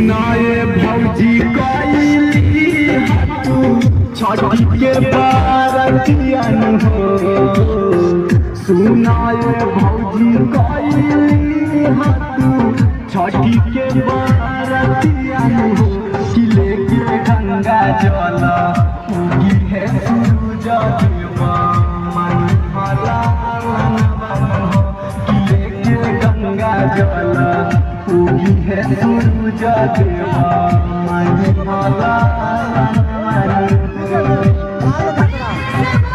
सुनाए भौजी कैली छठी के बारतियन हो। सुनाए भौजी कैली छठी के बारतियन हो। कि लेके गंगा जल उगी है सूरज देवा मन मला हो। कि लेके गंगा जल उगी है सूरज देवा मन मला